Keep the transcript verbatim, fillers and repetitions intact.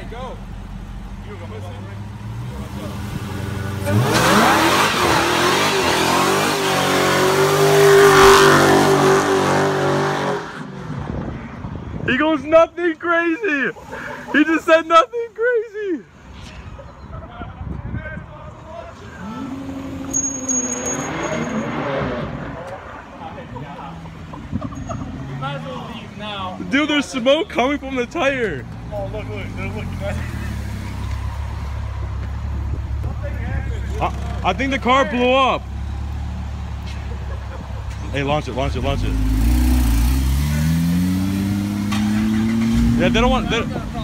go. You go. He goes nothing crazy. He just said nothing crazy. Might as well leave now. Dude, there's smoke coming from the tire. Oh, look, look, they're looking at it. I, I think the car blew up. Hey, launch it, launch it, launch it. Yeah, they don't want. They,